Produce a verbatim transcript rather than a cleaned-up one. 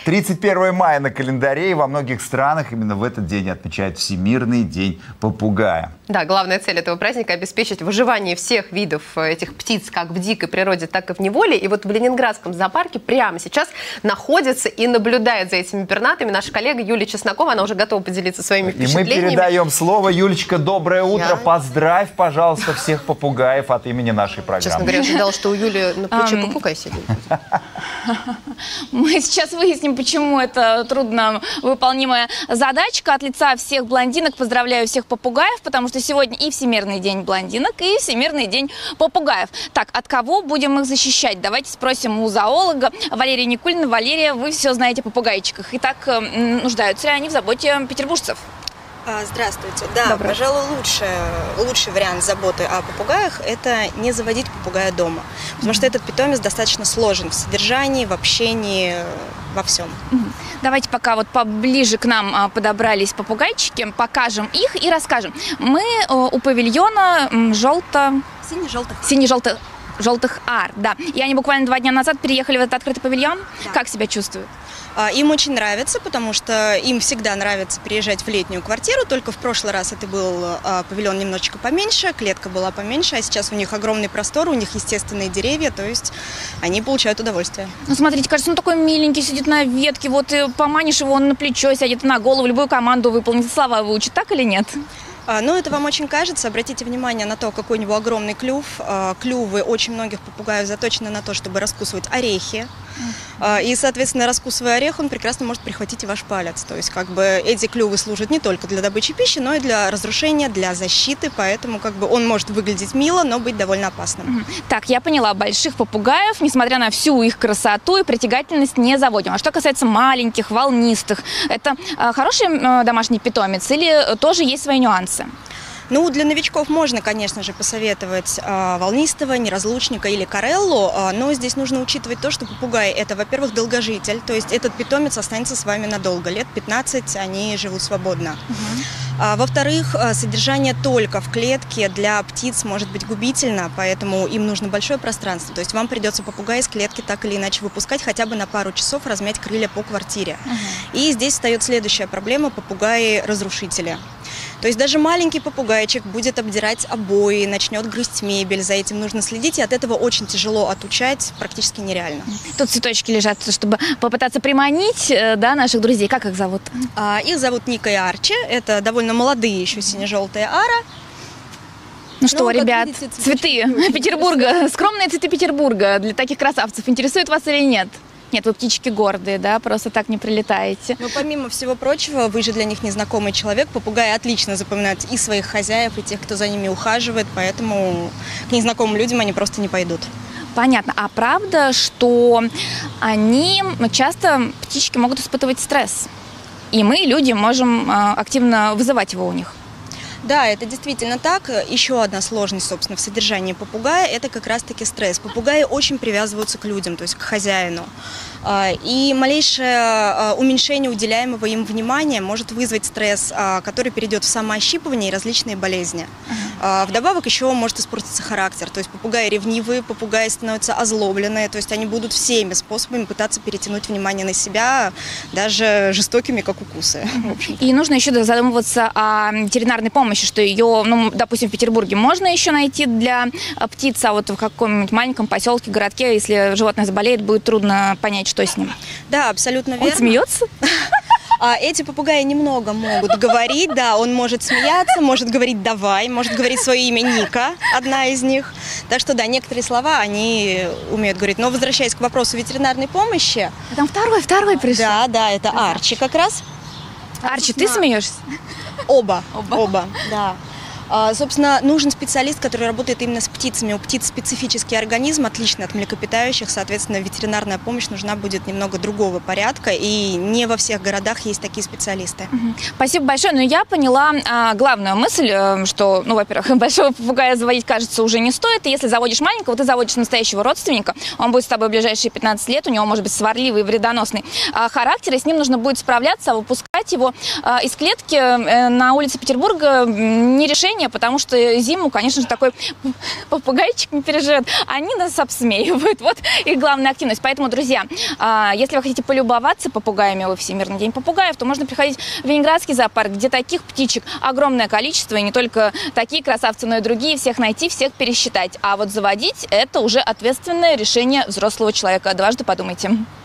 тридцать первое мая на календаре, и во многих странах именно в этот день отмечают Всемирный день попугая. Да, главная цель этого праздника – обеспечить выживание всех видов этих птиц, как в дикой природе, так и в неволе. И вот в Ленинградском зоопарке прямо сейчас находится и наблюдает за этими пернатыми наша коллега Юлия Чеснокова. Она уже готова поделиться своими впечатлениями. И мы передаем слово. Юлечка, доброе утро. Я... Поздравь, пожалуйста, всех попугаев от имени нашей программы. Честно говоря, я ожидала, что у Юли на плече попугай сидит. Мы сейчас выясним, почему это трудно выполнимая задачка. От лица всех блондинок поздравляю всех попугаев, потому что сегодня и Всемирный день блондинок, и Всемирный день попугаев. Так, от кого будем их защищать? Давайте спросим у зоолога Валерии Никулиной. Валерия, вы все знаете о попугайчиках. Итак, нуждаются ли они в заботе петербуржцев? Здравствуйте. Да, Доброе. Пожалуй, лучший, лучший вариант заботы о попугаях – это не заводить попугая дома. Потому что этот питомец достаточно сложен в содержании, в общении, во всем. Давайте пока вот поближе к нам подобрались попугайчики, покажем их и расскажем. Мы у павильона желто... Сине-желтых. Сине-желтых. Желтых ар, да. И они буквально два дня назад переехали в этот открытый павильон. Да. Как себя чувствуют? Им очень нравится, потому что им всегда нравится приезжать в летнюю квартиру. Только в прошлый раз это был павильон немножечко поменьше, клетка была поменьше, а сейчас у них огромный простор, у них естественные деревья, то есть они получают удовольствие. Ну, смотрите, кажется, он такой миленький, сидит на ветке, вот и поманишь его, он на плечо сядет, на голову, любую команду выполнит, слова выучит, так или нет? Ну, это вам очень кажется. Обратите внимание на то, какой у него огромный клюв. Клювы очень многих попугаев заточены на то, чтобы раскусывать орехи. И, соответственно, раскусывая орех, он прекрасно может прихватить и ваш палец. То есть, как бы, эти клювы служат не только для добычи пищи, но и для разрушения, для защиты. Поэтому, как бы, он может выглядеть мило, но быть довольно опасным. Так, я поняла. Больших попугаев, несмотря на всю их красоту и притягательность, не заводим. А что касается маленьких, волнистых, это хороший домашний питомец или тоже есть свои нюансы? Ну, для новичков можно, конечно же, посоветовать э, волнистого, неразлучника или кареллу, э, но здесь нужно учитывать то, что попугай – это, во-первых, долгожитель, то есть этот питомец останется с вами надолго, лет пятнадцать они живут свободно. Uh-huh. А, во-вторых, э, содержание только в клетке для птиц может быть губительно, поэтому им нужно большое пространство, то есть вам придется попугая из клетки так или иначе выпускать хотя бы на пару часов, размять крылья по квартире. Uh-huh. И здесь встает следующая проблема – попугаи-разрушители. То есть даже маленький попугайчик будет обдирать обои, начнет грызть мебель, за этим нужно следить, и от этого очень тяжело отучать, практически нереально. Тут цветочки лежат, чтобы попытаться приманить, да, наших друзей. Как их зовут? А, их зовут Ника и Арчи, это довольно молодые еще сине-желтые ара. Ну что, ну, ребят, видите, цветы Петербурга, скромные цветы Петербурга для таких красавцев интересуют вас или нет? Нет, вы птички гордые, да, просто так не прилетаете. Но помимо всего прочего, вы же для них незнакомый человек. Попугаи отлично запоминают и своих хозяев, и тех, кто за ними ухаживает, поэтому к незнакомым людям они просто не пойдут. Понятно. А правда, что они часто, птички, могут испытывать стресс? И мы, люди, можем активно вызывать его у них? Да, это действительно так. Еще одна сложность, собственно, в содержании попугая – это как раз-таки стресс. Попугаи очень привязываются к людям, то есть к хозяину. И малейшее уменьшение уделяемого им внимания может вызвать стресс, который перейдет в самоощипывание и различные болезни. Uh-huh. Вдобавок еще может испортиться характер. То есть попугаи ревнивые, попугаи становятся озлобленные, то есть они будут всеми способами пытаться перетянуть внимание на себя, даже жестокими, как укусы. Uh-huh. И нужно еще задумываться о ветеринарной помощи, что ее, ну, допустим, в Петербурге можно еще найти для птиц, а вот в каком-нибудь маленьком поселке, городке, если животное заболеет, будет трудно понять, что с ним. Да, абсолютно верно. Он смеется? А эти попугаи немного могут говорить, да, он может смеяться, может говорить «давай», может говорить свое имя Ника, одна из них. Так что, да, некоторые слова они умеют говорить. Но возвращаясь к вопросу ветеринарной помощи... А там второй, второй пришел. Да, да, это Арчи как раз. Арчи, ты смеешься? Оба, оба, оба, да. А, собственно, нужен специалист, который работает именно с птицами. У птиц специфический организм, отличный от млекопитающих, соответственно, ветеринарная помощь нужна будет немного другого порядка, и не во всех городах есть такие специалисты. Угу. Спасибо большое. Но я поняла а, главную мысль, что, ну, во-первых, большого попугая заводить, кажется, уже не стоит, и если заводишь маленького, ты заводишь настоящего родственника, он будет с тобой в ближайшие пятнадцать лет, у него может быть сварливый, вредоносный а, характер, и с ним нужно будет справляться, а выпускать его а, из клетки а, на улице Петербурга не решение, решение, потому что зиму, конечно же, такой попугайчик не переживет. Они нас обсмеивают. Вот их главная активность. Поэтому, друзья, если вы хотите полюбоваться попугаями во Всемирный день попугаев, то можно приходить в Ленинградский зоопарк, где таких птичек огромное количество, и не только такие красавцы, но и другие. Всех найти, всех пересчитать. А вот заводить — это уже ответственное решение взрослого человека. Дважды подумайте.